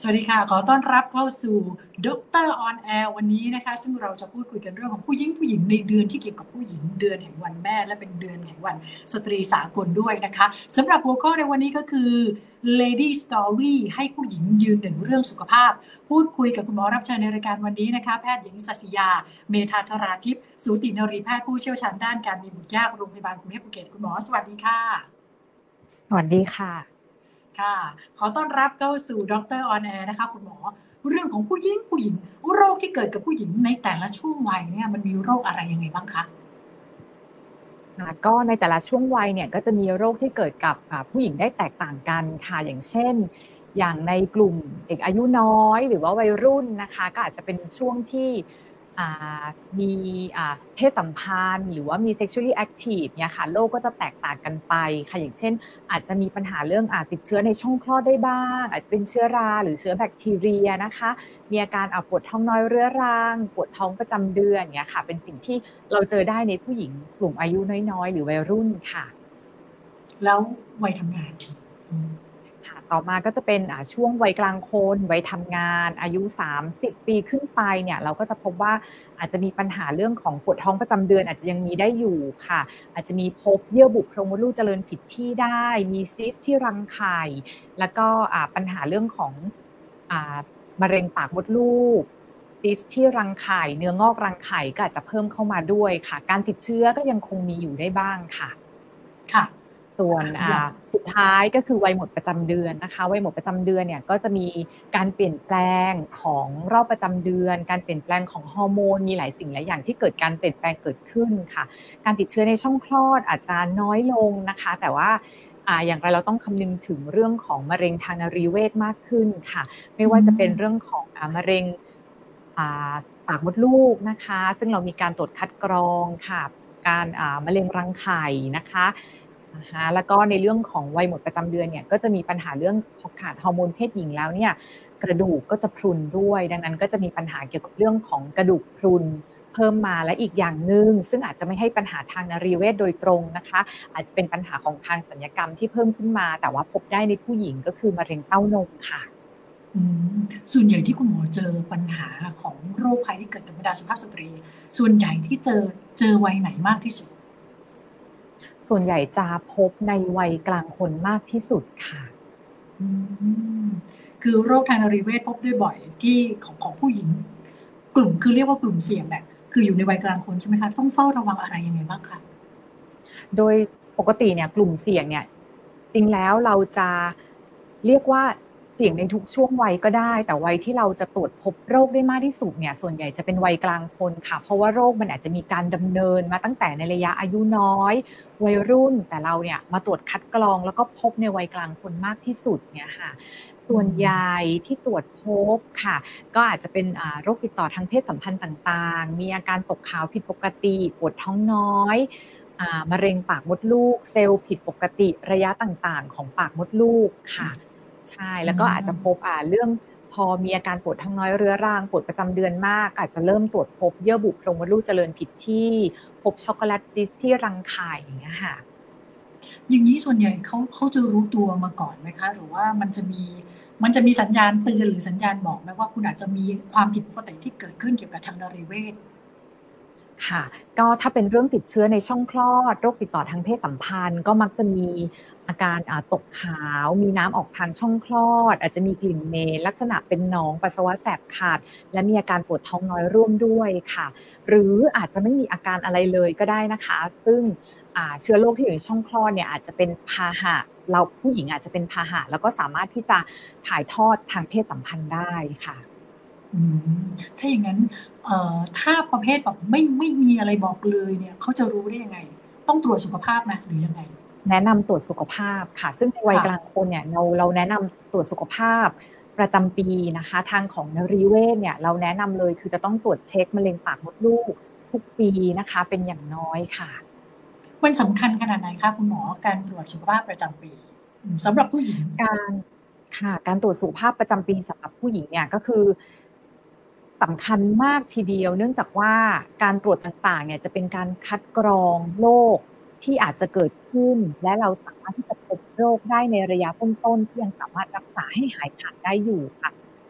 วัสดีค่ะขอต้อนรับเข้าสู่ดรออนแอร์วันนี้นะคะซึ่งเราจะพูดคุยกันเรื่องของผู้หญิงในเดือนที่เกี่ยวกับผู้หญิงเดือนแห่งวันแม่และเป็นเดือนแห่งวันสตรีสากลด้วยนะคะสำหรับหัวข้อในวันนี้ก็คือ Lady Story ให้ผู้หญิงยืนหนึ่งเรื่องสุขภาพพูดคุยกับคุณหมอรับเชิญในรายการวันนี้นะคะแพทย์หญิงศศิยาเมธาธราทิพย์สูตินรีแพทย์ผู้เชี่ยวชาญด้านการมีบุตรยากโรงพยาบาลกรุงเทพภูเก็ตคุณหมอสวัสดีค่ะสวัสดีค่ะค่ะขอต้อนรับเข้าสู่ดรออนแอร์นะคะคุณหมอเรื่องของผู้หญิงโรคที่เกิดกับผู้หญิงในแต่ละช่วงวัยเนี่ยมันมีโรคอะไรยังไงบ้างคะก็ในแต่ละช่วงวัยเนี่ยก็จะมีโรคที่เกิดกับผู้หญิงได้แตกต่างกันค่ะอย่างเช่นอย่างในกลุ่มเด็กอายุน้อยหรือว่าวัยรุ่นนะคะก็อาจจะเป็นช่วงที่อ่ามีเพศสัมพันธ์หรือว่ามี sexually active เนี่ยค่ะโรคก็จะแตกต่างกันไปค่ะอย่างเช่นอาจจะมีปัญหาเรื่องติดเชื้อในช่องคลอดได้บ้างอาจจะเป็นเชื้อราหรือเชื้อแบคทีเรียนะคะมีอาการปวดท้องน้อยเรื้อรังปวดท้องประจำเดือนเนี่ยค่ะเป็นสิ่งที่เราเจอได้ในผู้หญิงกลุ่มอายุน้อยๆหรือวัยรุ่นค่ะแล้ววัยทำงานค่ะต่อมาก็จะเป็นช่วงวัยกลางคนวัยทำงานอายุ30ปีขึ้นไปเนี่ยเราก็จะพบว่าอาจจะมีปัญหาเรื่องของปวดท้องประจำเดือนอาจจะยังมีได้อยู่ค่ะอาจจะมีพบเยื่อบุโพรงมดลูกเจริญผิดที่ได้มีซิสที่รังไข่แล้วก็ปัญหาเรื่องของมะเร็งปากมดลูกซิสที่รังไข่เนื้องอกรังไข่ก็อาจจะเพิ่มเข้ามาด้วยค่ะการติดเชื้อก็ยังคงมีอยู่ได้บ้างค่ะค่ะส่วนสุดท้ายก็คือวัยหมดประจำเดือนนะคะวัยหมดประจำเดือนเนี่ยก็จะมีการเปลี่ยนแปลงของรอบประจำเดือนการเปลี่ยนแปลงของฮอร์โมนมีหลายสิ่งหลายอย่างที่เกิดการเปลี่ยนแปลงเกิดขึ้นค่ะการติดเชื้อในช่องคลอดอาจจะน้อยลงนะคะแต่ว่าอย่างไรเราต้องคำนึงถึงเรื่องของมะเร็งทางนรีเวชมากขึ้นค่ะไม่ว่าจะเป็นเรื่องของมะเร็งปากมดลูกนะคะซึ่งเรามีการตรวจคัดกรองค่ะการมะเร็งรังไข่นะคะแล้วก็ในเรื่องของวัยหมดประจำเดือนเนี่ยก็จะมีปัญหาเรื่องพอขาดฮอร์โมนเพศหญิงแล้วเนี่ยกระดูกก็จะพรุนด้วยดังนั้นก็จะมีปัญหาเกี่ยวกับเรื่องของกระดูกพรุนเพิ่มมาและอีกอย่างหนึ่งซึ่งอาจจะไม่ให้ปัญหาทางนรีเวชโดยตรงนะคะอาจจะเป็นปัญหาของทางศัลยกรรมที่เพิ่มขึ้นมาแต่ว่าพบได้ในผู้หญิงก็คือมะเร็งเต้านมค่ะส่วนใหญ่ที่คุณหมอเจอปัญหาของโรคภัยที่เกิดกับบรรดาสุภาพสตรีส่วนใหญ่ที่เจอวัยไหนมากที่สุดส่วนใหญ่จะพบในวัยกลางคนมากที่สุดค่ะอืมคือโรคทางนรีเวชพบได้บ่อยที่ของผู้หญิงกลุ่มคือเรียกว่ากลุ่มเสี่ยงแหละคืออยู่ในวัยกลางคนใช่ไหมคะต้องเฝ้าระวังอะไรยังไงบ้างคะโดยปกติเนี่ยกลุ่มเสี่ยงเนี่ยจริงแล้วเราจะเรียกว่าเสี่ยงในทุกช่วงวัยก็ได้แต่วัยที่เราจะตรวจพบโรคได้มากที่สุดเนี่ยส่วนใหญ่จะเป็นวัยกลางคนค่ะเพราะว่าโรคมันอาจจะมีการดำเนินมาตั้งแต่ในระยะอายุน้อยวัยรุ่นแต่เราเนี่ยมาตรวจคัดกรองแล้วก็พบในวัยกลางคนมากที่สุดเนี่ยค่ะส่วนใหญ่ที่ตรวจพบค่ะก็อาจจะเป็นโรคติดต่อทางเพศสัมพันธ์ต่างๆมีอาการตกขาวผิดปกติปวดท้องน้อยมะเร็งปากมดลูกเซลล์ผิดปกติระยะต่างๆของปากมดลูกค่ะใช่แล้วก็อาจจะพบเรื่องพอมีอาการปวดท้องน้อยเรื้อรังปวดประจำเดือนมากอาจจะเริ่มตรวจพบเยื่อบุโพรงมดลูกเจริญผิดที่พบช็อกโกแลตซิสที่รังไข่อย่างเงี้ยค่ะอย่างนี้ส่วนใหญ่เขาจะรู้ตัวมาก่อนไหมคะหรือว่ามันจะมีสัญญาณเตือนหรือสัญญาณบอกไหมว่าคุณอาจจะมีความผิดปกติที่เกิดขึ้นเกี่ยวกับทางนรีเวชค่ะก็ถ้าเป็นเรื่องติดเชื้อในช่องคลอดโรคติดต่อทางเพศสัมพันธ์ก็มักจะมีอาการตกขาวมีน้ำออกทางช่องคลอดอาจจะมีกลิ่นเหม็นลักษณะเป็นหนองปัสสาวะแสบขัดและมีอาการปวดท้องน้อยร่วมด้วยค่ะหรืออาจจะไม่มีอาการอะไรเลยก็ได้นะคะซึ่งเชื้อโรคที่อยู่ในช่องคลอดเนี่ยอาจจะเป็นพาหะเราผู้หญิงอาจจะเป็นพาหะแล้วก็สามารถที่จะถ่ายทอดทางเพศสัมพันธ์ได้ค่ะอืมถ้าอย่างนั้นถ้าประเภทแบบไม่มีอะไรบอกเลยเนี่ยเขาจะรู้ได้ยังไงต้องตรวจสุขภาพไหมหรือยังไงแนะนำตรวจสุขภาพค่ะซึ่งในวัยค่ะกลางคนเนี่ยเราแนะนำตรวจสุขภาพประจำปีนะคะทางของนรีเวชเนี่ยเราแนะนำเลยคือจะต้องตรวจเช็คมะเร็งปากมดลูกทุกปีนะคะเป็นอย่างน้อยค่ะมันสำคัญขนาดไหนคะคุณหมอการตรวจสุขภาพประจำปีสำหรับผู้หญิงการค่ะการตรวจสุขภาพประจำปีสำหรับผู้หญิงเนี่ยก็คือสำคัญมากทีเดียวเนื่องจากว่าการตรวจต่างๆเนี่ยจะเป็นการคัดกรองโรคที่อาจจะเกิดขึ้นและเราสามารถที่จะพบโรคได้ในระยะต้นๆที่ยังสามารถรักษาให้หายขาดได้อยู่ค่ะ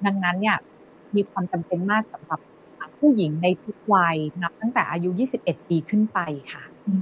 ดังนั้นเนี่ยมีความจำเป็นมากสำหรับผู้หญิงในทุกวัยนับตั้งแต่อายุ21ปีขึ้นไปค่ะ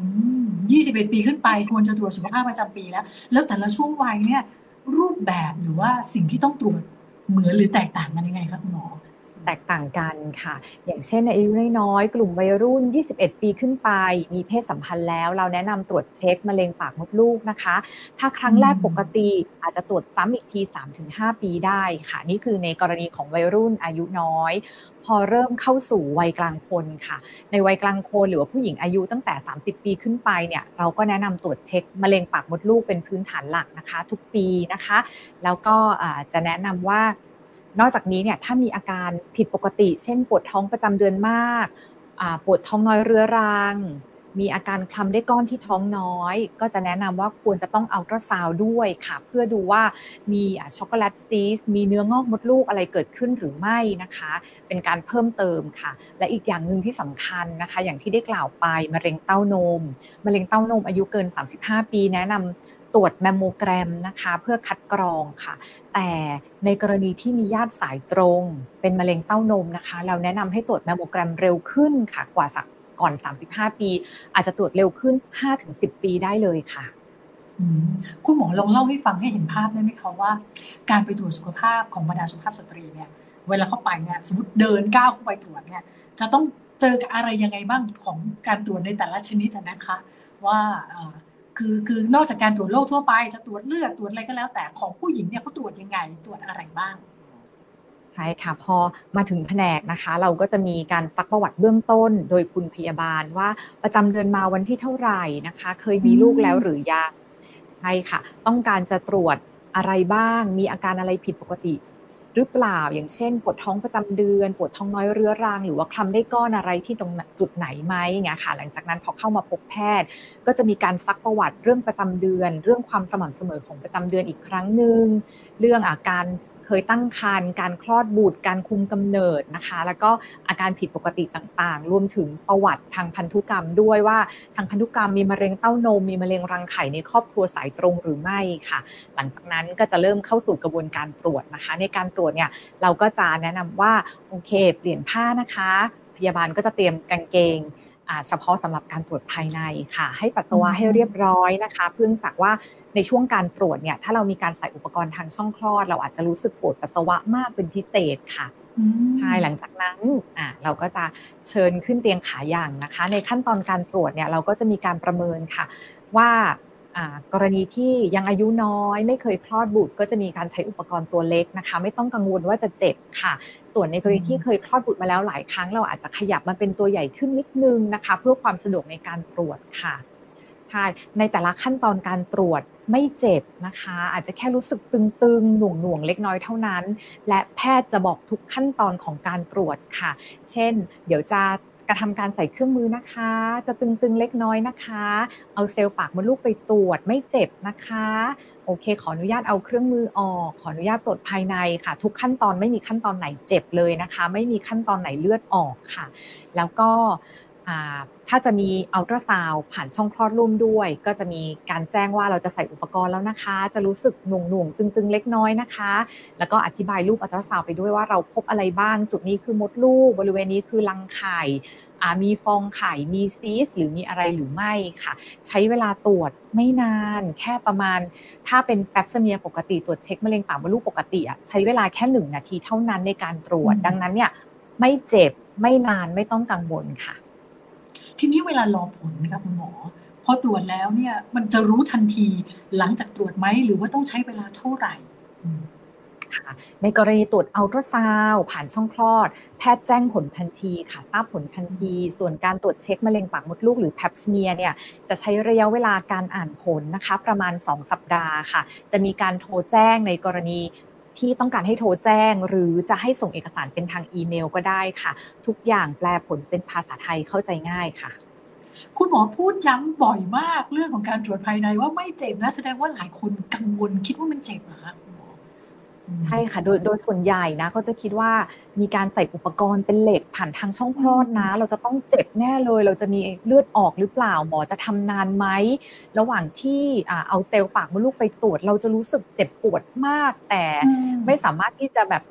21 ปีขึ้นไปควรจะตรวจสุขภาพประจำปีแล้วแต่ละช่วงวัยเนี่ยรูปแบบหรือว่าสิ่งที่ต้องตรวจเหมือนหรือแตกต่างกันยังไงคะคุณหมอแตกต่างกันค่ะอย่างเช่นในอายุน้อยๆกลุ่มวัยรุ่น21ปีขึ้นไปมีเพศสัมพันธ์แล้วเราแนะนำตรวจเช็คมะเร็งปากมดลูกนะคะถ้าครั้งแรกปกติอาจจะตรวจซ้ำอีกที 3-5 ปีได้ค่ะนี่คือในกรณีของวัยรุ่นอายุน้อยพอเริ่มเข้าสู่วัยกลางคนค่ะในวัยกลางคนหรือว่าผู้หญิงอายุตั้งแต่30ปีขึ้นไปเนี่ยเราก็แนะนำตรวจเช็คมะเร็งปากมดลูกเป็นพื้นฐานหลักนะคะทุกปีนะคะแล้วก็จะแนะนำว่านอกจากนี้เนี่ยถ้ามีอาการผิดปกติเช่นปวดท้องประจำเดือนมากปวดท้องน้อยเรื้อรังมีอาการคลำได้ก้อนที่ท้องน้อยก็จะแนะนำว่าควรจะต้องอัลตราซาวด์ด้วยค่ะเพื่อดูว่ามีช็อกโกแลตซีสต์มีเนื้องอกมดลูกอะไรเกิดขึ้นหรือไม่นะคะเป็นการเพิ่มเติมค่ะและอีกอย่างหนึ่งที่สำคัญนะคะอย่างที่ได้กล่าวไปมะเร็งเต้านมอายุเกิน35ปีแนะนำตรวจแมมโมแกรมนะคะเพื่อคัดกรองค่ะแต่ในกรณีที่มีญาติสายตรงเป็นมะเร็งเต้านมนะคะเราแนะนำให้ตรวจแมมโมแกรมเร็วขึ้นค่ะกว่าก่อน35ปีอาจจะตรวจเร็วขึ้น 5-10 ปีได้เลยค่ะคุณหมอลองเล่าให้ฟังให้เห็นภาพได้ไหมคะว่าการไปตรวจสุขภาพของบรรดาสุภาพสตรีเนี่ยเวลาเข้าไปเนี่ยสมมติเดินก้าวเข้าไปตรวจเนี่ยจะต้องเจอกับอะไรยังไงบ้างของการตรวจในแต่ละชนิดนะคะว่าคือนอกจากการตรวจโรคทั่วไปจะตรวจเลือดตรวจอะไรก็แล้วแต่ของผู้หญิงเนี่ยเขาตรวจยังไงตรวจอะไรบ้างใช่ค่ะพอมาถึงแผนกนะคะเราก็จะมีการซักประวัติเบื้องต้นโดยคุณพยาบาลว่าประจำเดือนมาวันที่เท่าไหร่นะคะเคยมีลูกแล้วหรือยังใช่ค่ะต้องการจะตรวจอะไรบ้างมีอาการอะไรผิดปกติหรือเปล่าอย่างเช่นปวดท้องประจำเดือนปวดท้องน้อยเรื้อรังหรือว่าคลำได้ก้อนอะไรที่ตรงจุดไหนไหมอย่างเงี้ยค่ะหลังจากนั้นพอเข้ามาพบแพทย์ก็จะมีการซักประวัติเรื่องประจำเดือนเรื่องความสม่ำเสมอของประจำเดือนอีกครั้งหนึ่งเรื่องอาการเคยตั้งครรภ์การคลอดบุตรการคุมกำเนิดนะคะแล้วก็อาการผิดปกติต่างๆรวมถึงประวัติทางพันธุกรรมด้วยว่าทางพันธุกรรมมีมะเร็งเต้านมมีมะเร็งรังไข่ในครอบครัวสายตรงหรือไม่ค่ะหลังจากนั้นก็จะเริ่มเข้าสู่กระบวนการตรวจนะคะในการตรวจเนี่ยเราก็จะแนะนำว่าโอเคเปลี่ยนผ้านะคะพยาบาลก็จะเตรียมกางเกงเฉพาะสำหรับการตรวจภายในค่ะให้ปัสสาวะให้เรียบร้อยนะคะเพื่อจากว่าในช่วงการตรวจเนี่ยถ้าเรามีการใส่อุปกรณ์ทางช่องคลอดเราอาจจะรู้สึกปวดปัสสาวะมากเป็นพิเศษค่ะใช่หลังจากนั้นเราก็จะเชิญขึ้นเตียงขาอย่างนะคะในขั้นตอนการตรวจเนี่ยเราก็จะมีการประเมินค่ะว่ากรณีที่ยังอายุน้อยไม่เคยคลอดบุตรก็จะมีการใช้อุปกรณ์ตัวเล็กนะคะไม่ต้องกังวลว่าจะเจ็บค่ะส่วนในกรณีที่เคยคลอดบุตรมาแล้วหลายครั้งเราอาจจะขยับมาเป็นตัวใหญ่ขึ้นนิดนึงนะคะเพื่อความสะดวกในการตรวจค่ะใช่ในแต่ละขั้นตอนการตรวจไม่เจ็บนะคะอาจจะแค่รู้สึกตึงๆหน่วงๆเล็กน้อยเท่านั้นและแพทย์จะบอกทุกขั้นตอนของการตรวจค่ะเช่นเดี๋ยวจะกระทำการใส่เครื่องมือนะคะจะตึงๆเล็กน้อยนะคะเอาเซลล์ปากมดลูกไปตรวจไม่เจ็บนะคะโอเคขออนุญาตเอาเครื่องมือออกขออนุญาตตรวจภายในค่ะทุกขั้นตอนไม่มีขั้นตอนไหนเจ็บเลยนะคะไม่มีขั้นตอนไหนเลือดออกค่ะแล้วก็ถ้าจะมีอัลตราซาวด์ผ่านช่องคลอดร่วมด้วยก็จะมีการแจ้งว่าเราจะใส่อุปกรณ์แล้วนะคะจะรู้สึกหน่วงๆตึงๆเล็กน้อยนะคะแล้วก็อธิบายรูปอัลตราซาวด์ไปด้วยว่าเราพบอะไรบ้างจุดนี้คือมดลูกบริเวณนี้คือรังไข่มีฟองไข่มีซีสต์หรือมีอะไรหรือไม่ค่ะใช้เวลาตรวจไม่นานแค่ประมาณถ้าเป็นแปปสเมียร์ปกติตรวจเช็คมะเร็งปากมดลูกปกติใช้เวลาแค่1 นาทีเท่านั้นในการตรวจดังนั้นเนี่ยไม่เจ็บไม่นานไม่ต้องกังวลค่ะทีนี้เวลารอผลนะคะคุณหมอพอตรวจแล้วเนี่ยมันจะรู้ทันทีหลังจากตรวจไหมหรือว่าต้องใช้เวลาเท่าไหร่ค่ะในกรณีตรวจอัลตราซาวด์ผ่านช่องคลอดแพทย์แจ้งผลทันทีค่ะทราบผลทันทีส่วนการตรวจเช็คมะเร็งปากมดลูกหรือแพปสเมียร์เนี่ยจะใช้ระยะเวลาการอ่านผลนะคะประมาณ2 สัปดาห์ค่ะจะมีการโทรแจ้งในกรณีที่ต้องการให้โทรแจ้งหรือจะให้ส่งเอกสารเป็นทางอีเมลก็ได้ค่ะทุกอย่างแปลผลเป็นภาษาไทยเข้าใจง่ายค่ะคุณหมอพูดย้ำบ่อยมากเรื่องของการตรวจภายในว่าไม่เจ็บนะแสดงว่าหลายคนกังวลคิดว่ามันเจ็บเหรอคะคุณหมอใช่ค่ะโดยส่วนใหญ่นะก็จะคิดว่ามีการใส่อุปกรณ์เป็นเหล็กผ่านทางช่องคลอดนะเราจะต้องเจ็บแน่เลยเราจะมีเลือดออกหรือเปล่าหมอจะทำนานไหมระหว่างที่เอาเซลล์ปากมดลูกไปตรวจเราจะรู้สึกเจ็บปวดมากแต่ไม่สามารถที่จะแบบ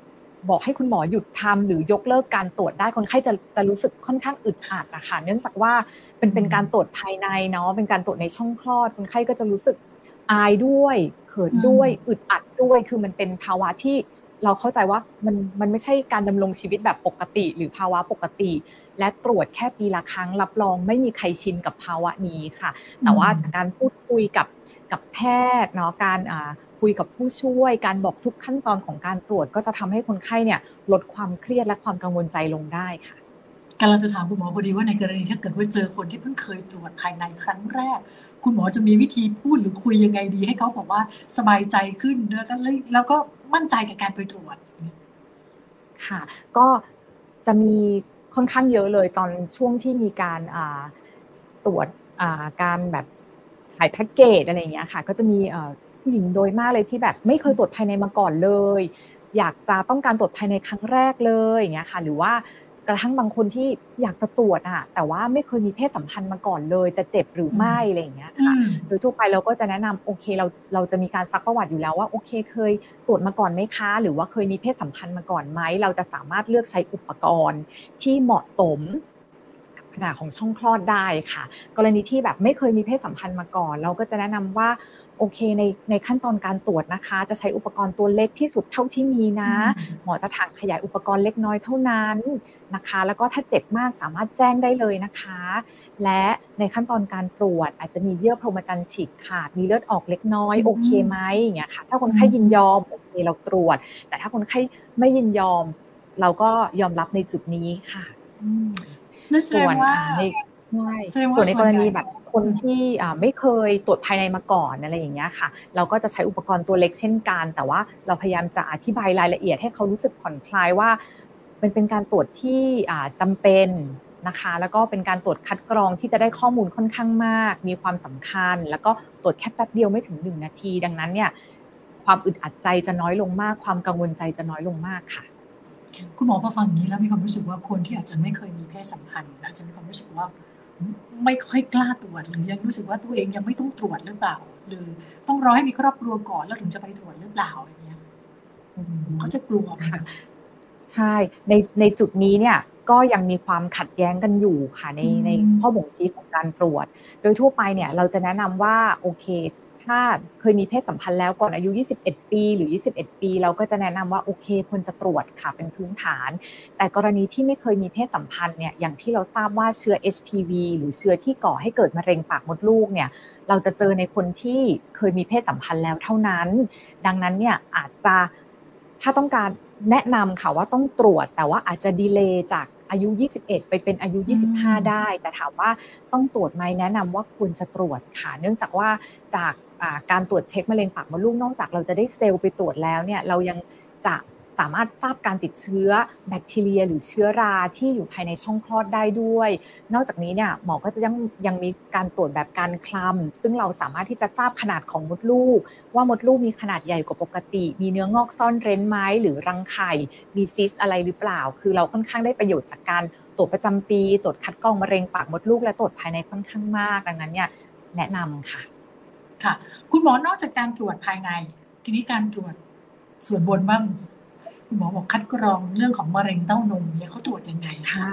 บอกให้คุณหมอหยุดทำหรือยกเลิกการตรวจได้คนไข้จะรู้สึกค่อนข้างอึดอัดนะคะเนื่องจากว่าเป็นการตรวจภายในเนาะเป็นการตรวจในช่องคลอดคนไข้ก็จะรู้สึกอายด้วยเขินด้วยอึดอัดด้วยคือมันเป็นภาวะที่เราเข้าใจว่ามันไม่ใช่การดำรงชีวิตแบบปกติหรือภาวะปกติและตรวจแค่ปีละครั้งรับรองไม่มีใครชินกับภาวะนี้ค่ะแต่ว่าจากการพูดคุยกับแพทย์เนาะการคุยกับผู้ช่วยการบอกทุกขั้นตอนของการตรวจก็จะทำให้คนไข้เนี่ยลดความเครียดและความกังวลใจลงได้ค่ะกำลังจะถามคุณหมอพอดีว่าในกรณีถ้าเกิดว่าเจอคนที่เพิ่งเคยตรวจภายในครั้งแรกคุณหมอจะมีวิธีพูดหรือคุยยังไงดีให้เขาบอกว่าสบายใจขึ้นแล้วก็มั่นใจกับการไปตรวจค่ะก็จะมีค่อนข้างเยอะเลยตอนช่วงที่มีการตรวจการแบบถ่ายแพ็กเกจอะไรอย่างเงี้ยค่ะก็จะมีผู้หญิงโดยมากเลยที่แบบไม่เคยตรวจภายในมาก่อนเลยอยากจะต้องการตรวจภายในครั้งแรกเลยอย่างเงี้ยค่ะหรือว่ากระทั่งบางคนที่อยากจะตรวจแต่ว่าไม่เคยมีเพศสัมพันธ์มาก่อนเลยจะเจ็บหรือไม่อะไรอย่างเงี้ยค่ะโดยทั่วไปเราก็จะแนะนำโอเคเราจะมีการซักประวัติอยู่แล้วว่าโอเคเคยตรวจมาก่อนไหมคะหรือว่าเคยมีเพศสัมพันธ์มาก่อนไหมเราจะสามารถเลือกใช้อุปกรณ์ที่เหมาะสมขนาดของช่องคลอดได้ค่ะกรณีที่แบบไม่เคยมีเพศสัมพันธ์มาก่อนเราก็จะแนะนำว่าโอเคในขั้นตอนการตรวจนะคะจะใช้อุปกรณ์ตัวเล็กที่สุดเท่าที่มีนะหมอจะถังขยายอุปกรณ์เล็กน้อยเท่านั้นนะคะแล้วก็ถ้าเจ็บมากสามารถแจ้งได้เลยนะคะและในขั้นตอนการตรวจอาจจะมีเยื่อพรหมจรรย์ฉีกขาดมีเลือดออกเล็กน้อยโอเคไหมอย่างเงี้ยค่ะถ้าคนไข้ยินยอมโอเคเราตรวจแต่ถ้าคนไข้ไม่ยินยอมเราก็ยอมรับในจุดนี้ค่ะส่วนในกรณีแบบคนที่ไม่เคยตรวจภายในมาก่อนอะไรอย่างเงี้ยค่ะเราก็จะใช้อุปกรณ์ตัวเล็กเช่นกันแต่ว่าเราพยายามจะอธิบายรายละเอียดให้เขารู้สึกผ่อนคลายว่าเป็นการตรวจที่จำเป็นนะคะแล้วก็เป็นการตรวจคัดกรองที่จะได้ข้อมูลค่อนข้างมากมีความสำคัญแล้วก็ตรวจแค่แป๊บเดียวไม่ถึง1 นาทีดังนั้นเนี่ยความอึดอัดใจจะน้อยลงมากความกังวลใจจะน้อยลงมากค่ะคุณหมอพอฟังอย่างนี้แล้วมีความรู้สึกว่าคนที่อาจจะไม่เคยมีเพศสัมพันธ์อาจจะมีความรู้สึกว่าไม่ค่อยกล้าตรวจหรือยังรู้สึกว่าตัวเองยังไม่ต้องตรวจหรือเปล่าหรือต้องรอให้มีครอบครัวก่อนแล้วถึงจะไปตรวจหรือเปล่าอย่างเงี้ยเขาจะกลัวค่ะใช่ในจุดนี้เนี่ยก็ยังมีความขัดแย้งกันอยู่ค่ะในข้อบ่งชี้ของการตรวจโดยทั่วไปเนี่ยเราจะแนะนำว่าโอเคถ้าเคยมีเพศสัมพันธ์แล้วก่อนอายุ21 ปีหรือ21 ปีเราก็จะแนะนำว่าโอเคควรจะตรวจค่ะเป็นพื้นฐานแต่กรณีที่ไม่เคยมีเพศสัมพันธ์เนี่ยอย่างที่เราทราบว่าเชื้อ HPV หรือเชื้อที่ก่อให้เกิดมะเร็งปากมดลูกเนี่ยเราจะเจอในคนที่เคยมีเพศสัมพันธ์แล้วเท่านั้นดังนั้นเนี่ยอาจจะถ้าต้องการแนะนำค่ะว่าต้องตรวจแต่ว่าอาจจะดีเลย์จากอายุ21ไปเป็นอายุ25ได้แต่ถามว่าต้องตรวจไหมแนะนำว่าควรจะตรวจค่ะเนื่องจากว่าจากการตรวจเช็คมะเร็งปากมดลูกนอกจากเราจะได้เซลล์ไปตรวจแล้วเนี่ยเรายังจะสามารถทราบการติดเชื้อแบคทีเรียหรือเชื้อราที่อยู่ภายในช่องคลอดได้ด้วยนอกจากนี้เนี่ยหมอก็จะยังมีการตรวจแบบการคลำซึ่งเราสามารถที่จะทราบขนาดของมดลูกว่ามดลูกมีขนาดใหญ่กว่าปกติมีเนื้องอกซ่อนเร้นไหมหรือรังไข่มีซิสอะไรหรือเปล่าคือเราค่อนข้างได้ประโยชน์จากการตรวจประจำปีตรวจคัดกรองมะเร็งปากมดลูกและตรวจภายในค่อนข้างมากดังนั้นเนี่ยแนะนำค่ะค่ะคุณหมอนอกจากการตรวจภายในทีนี้การตรวจส่วนบนบ้างคุณหมอบอกคัดกรองเรื่องของมะเร็งเต้านมเนี่ยเขาตรวจยังไงค่ะ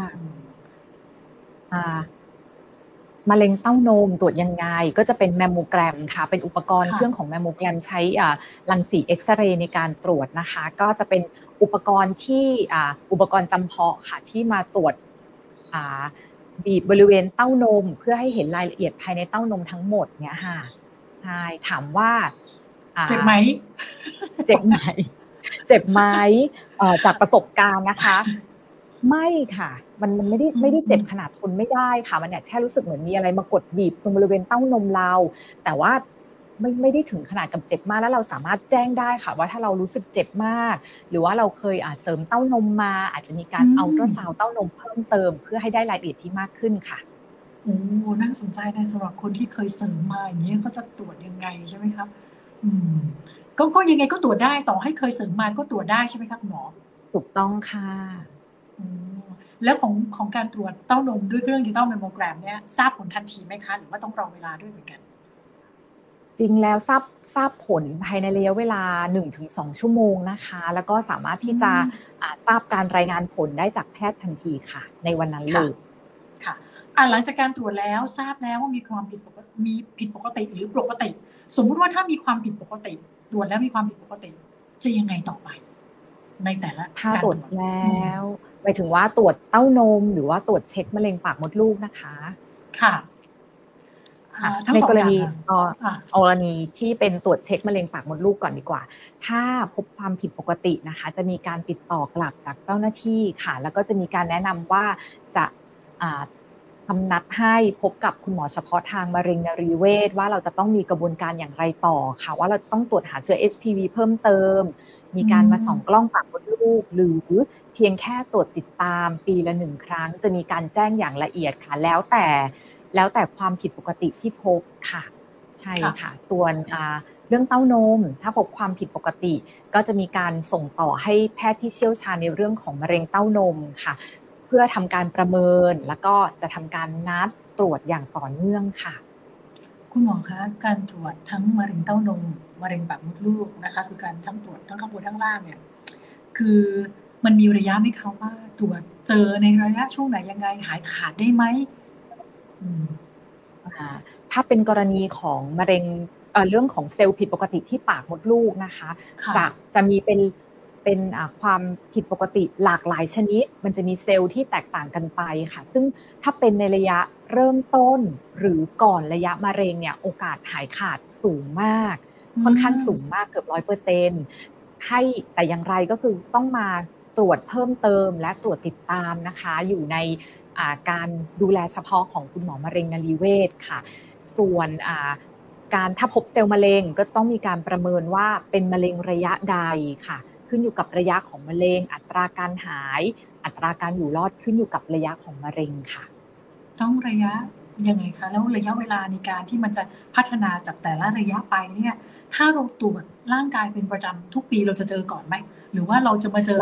มะเร็งเต้านมตรวจยังไงก็จะเป็นแมมโมแกรมค่ะเป็นอุปกรณ์เครื่องของแมมโมแกรมใช้รังสีเอ็กซเรย์ในการตรวจนะคะก็จะเป็นอุปกรณ์ที่อุปกรณ์จำเพาะค่ะที่มาตรวจบีบบริเวณเต้านมเพื่อให้เห็นรายละเอียดภายในเต้านมทั้งหมดเนี่ยค่ะใช่ถามว่าเจ็บไหมเจ็บไหมเจ็บไหมจากประสบการณ์นะคะไม่ค่ะมันไม่ได้เจ็บขนาดทนไม่ได้ค่ะมันเนี่ยแค่รู้สึกเหมือนมีอะไรมากดบีบตรงบริเวณเต้านมเราแต่ว่าไม่ได้ถึงขนาดกับเจ็บมากแล้วเราสามารถแจ้งได้ค่ะว่าถ้าเรารู้สึกเจ็บมากหรือว่าเราเคยเสริมเต้านมมาอาจจะมีการอัลตราซาวด์เต้านมเพิ่มเติมเพื่อให้ได้รายละเอียดที่มากขึ้นค่ะโอ้น่าสนใจนะสำหรับคนที่เคยเสริมมาอย่างนี้เขาจะตรวจยังไงใช่ไหมครับก็ยังไงก็ตรวจได้ต่อให้เคยเสริมมาก็ตรวจได้ใช่ไหมคะคุณหมอถูกต้องค่ะแล้วของการตรวจเต้านมด้วยเครื่องดิจิตอลแมมโมแกรมเนี่ยทราบผลทันทีไหมคะหรือว่าต้องรอเวลาด้วยเหมือนกันจริงแล้วทราบผลภายในระยะเวลา 1-2 ชั่วโมงนะคะแล้วก็สามารถที่จะทราบการรายงานผลได้จากแพทย์ทันทีค่ะในวันนั้นเลยค่ะหลังจากการตรวจแล้วทราบแล้วว่ามีความผิดปกติหรือปกติสมมุติว่าถ้ามีความผิดปกติตรวจแล้วมีความผิดปกติจะยังไงต่อไปในแต่ละถ้าตรวจแล้วหมายถึงว่าตรวจเต้านมหรือว่าตรวจเช็คมะเร็งปากมดลูกนะคะค่ะในกรณีที่เป็นตรวจเช็คมะเร็งปากมดลูกก่อนดีกว่าถ้าพบความผิดปกตินะคะจะมีการติดต่อกลับจากเจ้าหน้าที่ค่ะแล้วก็จะมีการแนะนำว่าจะทำนัดให้พบกับคุณหมอเฉพาะทางมะเร็งนรีเวชว่าเราจะต้องมีกระบวนการอย่างไรต่อค่ะว่าเราจะต้องตรวจหาเชื้อ HPV เพิ่มเติมมีการมาส่องกล้องปากมดลูกหรือเพียงแค่ตรวจติดตามปีละ1 ครั้งจะมีการแจ้งอย่างละเอียดค่ะแล้วแต่ความผิดปกติที่พบค่ะใช่ค่ะส่วนเรื่องเต้านมถ้าพบความผิดปกติก็จะมีการส่งต่อให้แพทย์ที่เชี่ยวชาญในเรื่องของมะเร็งเต้านมค่ะเพื่อทำการประเมินแล้วก็จะทำการนัดตรวจอย่างต่อเนื่องค่ะคุณหมอคะการตรวจทั้งมะเร็งเต้านมมะเร็งปากมดลูกนะคะคือการทั้งตรวจทั้งข้างบนทั้งล่างเนี่ยคือมันมีระยะไหมคะว่าตรวจเจอในระยะช่วงไหนยังไงหายขาดได้ไหมถ้าเป็นกรณีของมะเร็งเรื่องของเซลล์ผิดปกติที่ปากมดลูกนะคะจะมีเป็นความผิดปกติหลากหลายชนิดมันจะมีเซลล์ที่แตกต่างกันไปค่ะซึ่งถ้าเป็นในระยะเริ่มต้นหรือก่อนระยะมะเร็งเนี่ยโอกาสหายขาดสูงมากค่อนข้างสูงมากเกือบ 100%แต่อย่างไรก็คือต้องมาตรวจเพิ่มเติมและตรวจติดตามนะคะอยู่ในการดูแลเฉพาะของคุณหมอมะเร็งนรีเวชค่ะส่วนการถ้าพบเซลล์มะเร็งก็จะต้องมีการประเมินว่าเป็นมะเร็งระยะใดค่ะขึ้นอยู่กับระยะของมะเร็งอัตราการหายอัตราการอยู่รอดขึ้นอยู่กับระยะของมะเร็งค่ะต้องระยะยังไงคะแล้วระยะเวลาในการที่มันจะพัฒนาจากแต่ละระยะไปเนี่ยถ้าเราตรวจร่างกายเป็นประจำทุกปีเราจะเจอก่อนไหมหรือว่าเราจะมาเจอ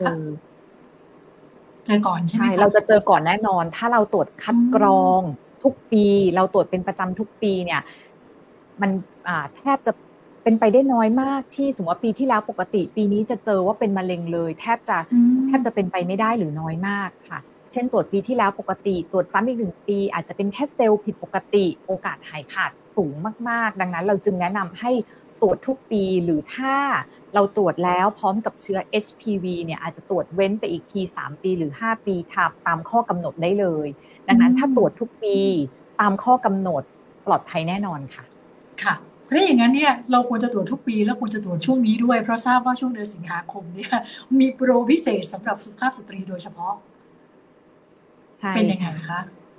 ก่อนใช่ไหมเราจะเจอก่อนแน่นอนถ้าเราตรวจคัดกรองทุกปีเราตรวจเป็นประจำทุกปีเนี่ยมันแทบจะเป็นไปได้น้อยมากที่สมมติว่าปีที่แล้วปกติปีนี้จะเจอว่าเป็นมะเร็งเลยแทบจะเป็นไปไม่ได้หรือน้อยมากค่ะเช่นตรวจปีที่แล้วปกติตรวจซ้ำอีก1 ปีอาจจะเป็นแค่เซลล์ผิดปกติโอกาสหายขาดสูงมากๆดังนั้นเราจึงแนะนำให้ตรวจทุกปีหรือถ้าเราตรวจแล้วพร้อมกับเชื้อ HPV เนี่ยอาจจะตรวจเว้นไปอีกที3 ปีหรือ5 ปีตามข้อกำหนดได้เลยดังนั้นถ้าตรวจทุกปีตามข้อกำหนดปลอดภัยแน่นอนค่ะค่ะถ้าอย่างนั้นเนี่ยเราควรจะตรวจทุกปีแล้วควรจะตรวจช่วงนี้ด้วยเพราะทราบว่าช่วงเดือนสิงหาคมเนี่ยมีโปรพิเศษสำหรับสุภาพสตรีโดยเฉพาะเป็นยังไงคะ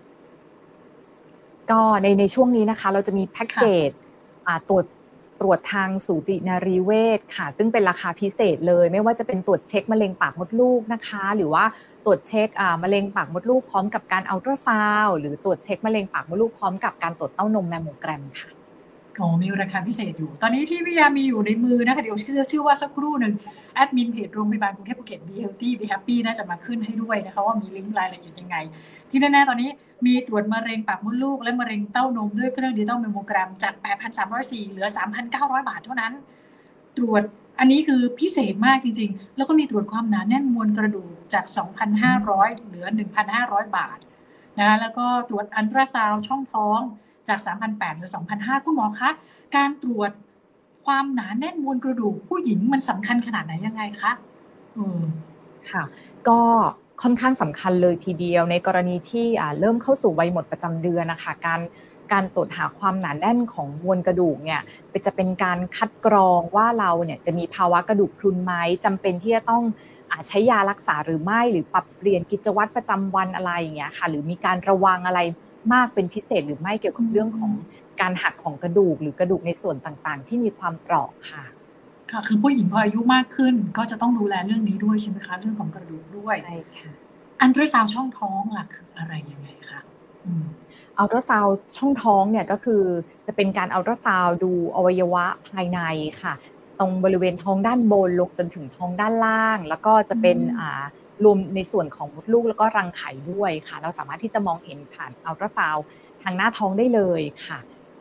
ก็ในช่วงนี้นะคะเราจะมีแพ็กเกจตรวจทางสูตินรีเวชค่ะซึ่งเป็นราคาพิเศษเลยไม่ว่าจะเป็นตรวจเช็คมะเร็งปากมดลูกนะคะหรือว่าตรวจเช็คมะเร็งปากมดลูกพร้อมกับการอัลตราซาวด์หรือตรวจเช็คมะเร็งปากมดลูกพร้อมกับการตรวจเต้านมแมมโมแกรมค่ะมีราคาพิเศษอยู่ตอนนี้ที่พี่ยามีอยู่ในมือนะคะเดี๋ยวชื่อว่าสักครู่หนึ่งแอดมินเพจโรงพยาบาลกรุงเทพภูเก็ต Be Healthy Be Happy น่าจะมาขึ้นให้ด้วยนะคะว่ามีลิงก์รายละเอียดยังไงที่แน่ๆตอนนี้มีตรวจมะเร็งปากมดลูกและมะเร็งเต้านมด้วยเครื่องดิจิตอลแมมโมแกรมจาก 8,304 เหลือ 3,900 บาทเท่านั้นตรวจอันนี้คือพิเศษมากจริงๆแล้วก็มีตรวจความหนาแน่นมวลกระดูกจาก 2,500 เหลือ 1,500 บาทนะคะแล้วก็ตรวจอัลตราซาวด์ช่องท้องจาก 3,800 เหลือ 2,500 คุณหมอคะการตรวจความหนาแน่นมวลกระดูกผู้หญิงมันสำคัญขนาดไหนยังไงคะค่ะก็ค่อนข้างสำคัญเลยทีเดียวในกรณีที่เริ่มเข้าสู่วัยหมดประจำเดือนนะคะการตรวจหาความหนาแน่นของมวลกระดูกเนี่ยจะเป็นการคัดกรองว่าเราเนี่ยจะมีภาวะกระดูกพรุนไหมจำเป็นที่จะต้องใช้ยารักษาหรือไม่หรือปรับเปลี่ยนกิจวัตรประจำวันอะไรอย่างเงี้ยค่ะหรือมีการระวังอะไรมากเป็นพิเศษหรือไม่เกี่ยวกับเรื่องของการหักของกระดูกหรือกระดูกในส่วนต่างๆที่มีความเปราะค่ะค่ะคือผู้หญิงพออายุมากขึ้นก็จะต้องดูแลเรื่องนี้ด้วยใช่ไหมคะเรื่องของกระดูกด้วยใช่ค่ะอัลตราซาวด์ช่องท้องล่ะคืออะไรยังไงคะอัลตราซาวด์ช่องท้องเนี่ยก็คือจะเป็นการอัลตราซาวด์ดูอวัยวะภายในค่ะตรงบริเวณท้องด้านบนลงจนถึงท้องด้านล่างแล้วก็จะเป็นรวมในส่วนของมดลูกแล้วก็รังไข่ด้วยค่ะเราสามารถที่จะมองเห็นผ่านอัลตราซาวด์ทางหน้าท้องได้เลยค่ะ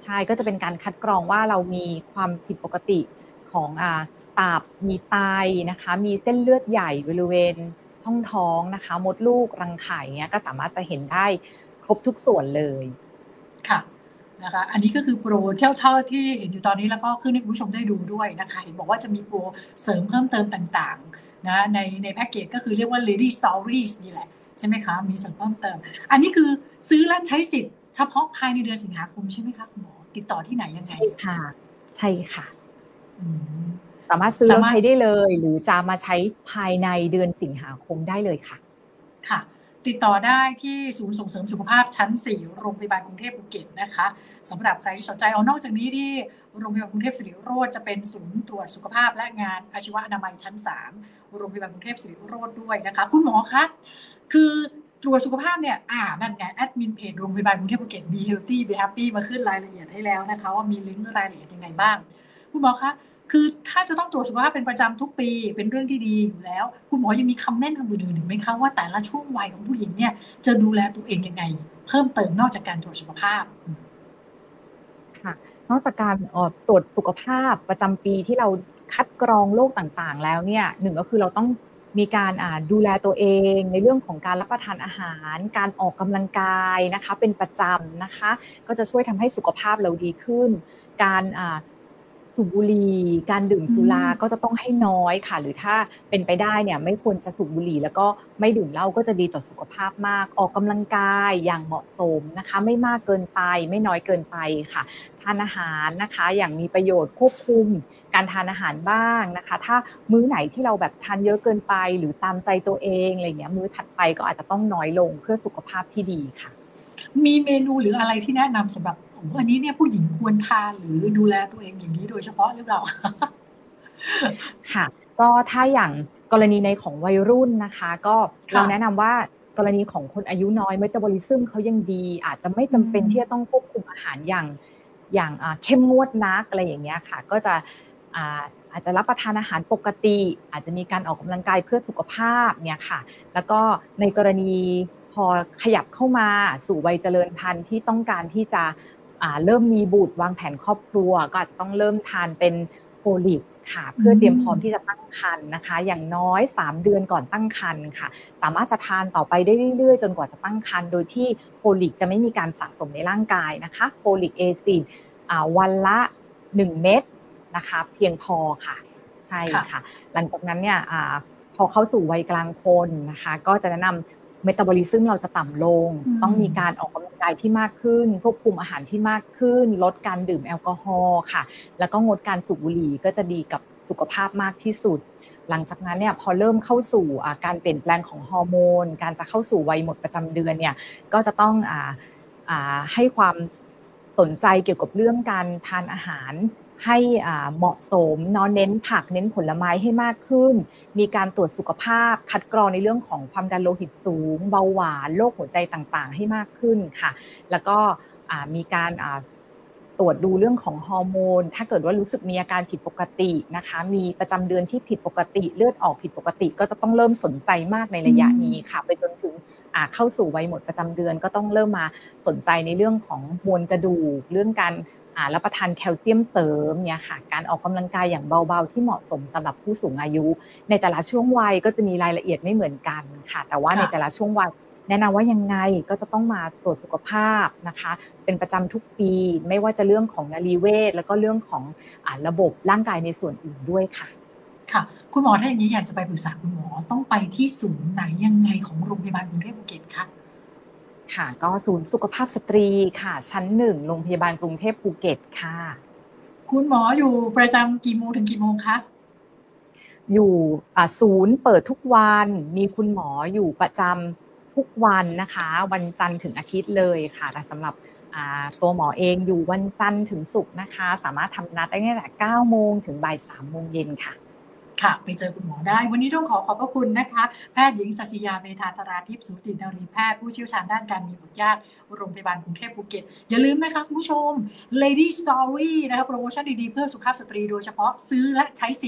ใช่ก็จะเป็นการคัดกรองว่าเรามีความผิดปกติของตับมีไตนะคะมีเส้นเลือดใหญ่บริเวณช่องท้องนะคะมดลูกรังไข่เงี้ยก็สามารถจะเห็นได้ครบทุกส่วนเลยค่ะนะคะอันนี้ก็คือโปรเท่าที่เห็นอยู่ตอนนี้แล้วก็ขึ้นให้คุณผู้ชมได้ดูด้วยนะคะเห็นบอกว่าจะมีโปรเสริมเพิ่มเติมต่างๆนะในแพ็กเกจก็คือเรียกว่า Lady Stories นี่แหละใช่ไหมคะมีเสริมเพิ่มเติมอันนี้คือซื้อและใช้สิทธิ์เฉพาะภายในเดือนสิงหาคมใช่ไหมคะคุณหมอติดต่อที่ไหนยังไงใช่ค่ะใช่ค่ะอืมสามารถซื้อแล้วใช้ได้เลยหรือจะมาใช้ภายในเดือนสิงหาคมได้เลยค่ะค่ะติดต่อได้ที่ศูนย์ส่งเสริมสุขภาพชั้น 4 โรงพยาบาลกรุงเทพภูเก็ตนะคะสำหรับใครที่สนใจนอกจากนี้ที่โรงพยาบาลกรุงเทพสิริโรจน์จะเป็นศูนย์ตรวจสุขภาพและงานอาชีวะอนามัยชั้น 3 โรงพยาบาลกรุงเทพสิริโรจน์ด้วยนะคะคุณหมอคะคือตรวจสุขภาพเนี่ยนั่นไงแอดมินเพจโรงพยาบาลกรุงเทพภูเก็ต Be Healthy Be Happy มาขึ้นรายละเอียดให้แล้วนะคะว่ามีลิงก์รายละเอียดยังไงบ้างคุณหมอคะคือถ้าจะต้องตรวจสุขภาพเป็นประจำทุกปีเป็นเรื่องที่ดีอยู่แล้วคุณหมอยังมีคำแนะนำอื่นๆอีกไหมคะว่าแต่ละช่วงวัยของผู้หญิงเนี่ยจะดูแลตัวเองยังไงเพิ่มเติมนอกจากการตรวจสุขภาพค่ะนอกจากการตรวจสุขภาพประจำปีที่เราคัดกรองโรคต่างๆแล้วเนี่ยหนึ่งก็คือเราต้องมีการดูแลตัวเองในเรื่องของการรับประทานอาหารการออกกำลังกายนะคะเป็นประจำนะคะก็จะช่วยทำให้สุขภาพเราดีขึ้นการสูบบุหรี่การดื่มสุราก็จะต้องให้น้อยค่ะหรือถ้าเป็นไปได้เนี่ยไม่ควรจะสูบบุหรี่แล้วก็ไม่ดื่มเหล้าก็จะดีต่อสุขภาพมากออกกำลังกายอย่างเหมาะสมนะคะไม่มากเกินไปไม่น้อยเกินไปค่ะทานอาหารนะคะอย่างมีประโยชน์ควบคุมการทานอาหารบ้างนะคะถ้ามื้อไหนที่เราแบบทานเยอะเกินไปหรือตามใจตัวเองอะไรเงี้ยมื้อถัดไปก็อาจจะต้องน้อยลงเพื่อสุขภาพที่ดีค่ะมีเมนูหรืออะไรที่แนะนำสำหรับอันนี้เนี่ยผู้หญิงควรทานหรือดูแลตัวเองอย่างนี้โดยเฉพาะหรือเปล่าค่ะก็ถ้าอย่างกรณีในของวัยรุ่นนะคะก็เราแนะนำว่ากรณีของคนอายุน้อยเมตาบอลิซึมเขายังดีอาจจะไม่จำเป็นที่จะต้องควบคุมอาหารอย่างเข้มงวดนักอะไรอย่างเงี้ยค่ะก็จะอาจจะรับประทานอาหารปกติอาจจะมีการออกกำลังกายเพื่อสุขภาพเนี่ยค่ะแล้วก็ในกรณีพอขยับเข้ามาสู่วัยเจริญพันธุ์ที่ต้องการที่จะเริ่มมีบุตรวางแผนครอบครัวก็อาจจะต้องเริ่มทานเป็นโฟลิกค่ะเพื่อเตรียมพร้อมที่จะตั้งครรภ์นะคะอย่างน้อย3เดือนก่อนตั้งครรภ์ค่ะสามารถจะทานต่อไปได้เรื่อยๆจนกว่าจะตั้งครรภ์โดยที่โฟลิกจะไม่มีการสะสมในร่างกายนะคะโฟลิกแอซิดวันละ1เม็ดนะคะเพียงพอค่ะใช่ค่ะหลังจากนั้นเนี่ยพอเข้าสู่วัยกลางคนนะคะก็จะแนะนำเมตาบอลิซึมเราจะต่ำลงต้องมีการออกกำลังกายที่มากขึ้นควบคุมอาหารที่มากขึ้นลดการดื่มแอลกอฮอล์ค่ะแล้วก็งดการสูบบุหรี่ก็จะดีกับสุขภาพมากที่สุดหลังจากนั้นเนี่ยพอเริ่มเข้าสู่การเปลี่ยนแปลงของฮอร์โมนการจะเข้าสู่วัยหมดประจำเดือนเนี่ยก็จะต้องให้ความสนใจเกี่ยวกับเรื่องการทานอาหารให้เหมาะสมเน้นผักเน้นผลไม้ให้มากขึ้นมีการตรวจสุขภาพคัดกรองในเรื่องของความดันโลหิตสูงเบาหวานโรคหัวใจต่างๆให้มากขึ้นค่ะแล้วก็มีการตรวจดูเรื่องของฮอร์โมนถ้าเกิดว่ารู้สึกมีอาการผิดปกตินะคะมีประจำเดือนที่ผิดปกติเลือดออกผิดปกติก็จะต้องเริ่มสนใจมากในระยะนี้ค่ะไปจนถึงเข้าสู่วัยหมดประจำเดือนก็ต้องเริ่มมาสนใจในเรื่องของมวลกระดูกเรื่องการรับประทานแคลเซียมเสริมเนี่ยค่ะการออกกำลังกายอย่างเบาๆที่เหมาะสมสำหรับผู้สูงอายุในแต่ละช่วงวัยก็จะมีรายละเอียดไม่เหมือนกันค่ะแต่ว่าในแต่ละช่วงวัยแนะนำว่ายังไงก็จะต้องมาตรวจสุขภาพนะคะเป็นประจำทุกปีไม่ว่าจะเรื่องของนรีเวชแล้วก็เรื่องของระบบร่างกายในส่วนอื่นด้วยค่ะค่ะคุณหมอถ้าอย่างนี้อยากจะไปปรึกษาคุณหมอต้องไปที่ศูนย์ไหนยังไงของโรงพยาบาลกรุงเทพภูเก็ตคะค่ะก็ศูนย์สุขภาพสตรีค่ะชั้น1โรงพยาบาลกรุงเทพภูเก็ตค่ะคุณหมออยู่ประจำกี่โมงถึงกี่โมงคะอยู่ศูนย์เปิดทุกวันมีคุณหมออยู่ประจำทุกวันนะคะวันจันทร์ถึงอาทิตย์เลยค่ะแต่สำหรับตัวหมอเองอยู่วันจันทร์ถึงศุกร์นะคะสามารถทำนัดได้ตั้งแต่9โมงถึงบ่าย3โมงเย็นค่ะค่ะไปเจอคุณหมอได้วันนี้ต้องขอบพระคุณนะคะแพทย์หญิงศัสยาเมธาธราทิพย์สูตินรีแพทย์ผู้เชี่ยวชาญด้านการมีบุตรยากโรงพยาบาลกรุงเทพภูเก็ตอย่าลืมนะคะคุณผู้ชม Lady Story นะคะโปรโมชั่นดีๆเพื่อสุภาพสตรีโดยเฉพาะซื้อและใช้สิทธิ์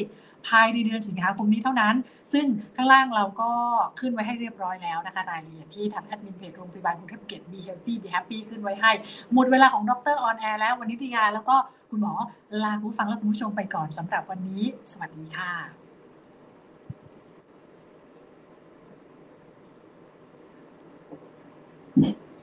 ภายในเดือนสิงหาคมนี้เท่านั้นซึ่งข้างล่างเราก็ขึ้นไว้ให้เรียบร้อยแล้วนะคะรายละเอียดที่ทางแอดมินเพจโรงพยาบาลกรุงเทพภูเก็ต Be Healthy Be Happy ขึ้นไว้ให้หมดเวลาของดรออนแอร์แล้ววันนี้ทีมงานแล้วก็คุณหมอลาคุณผู้ฟังและคุณผู้ชมไปก่อนสำหรับวันนี้สวัสดีค่ะ